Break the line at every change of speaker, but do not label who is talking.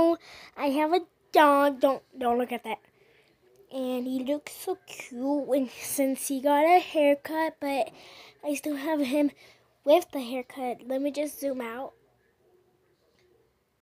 know, I have a dog. Don't look at that. And he looks so cute since he got a haircut, but I still have him with the haircut. Let me just zoom out.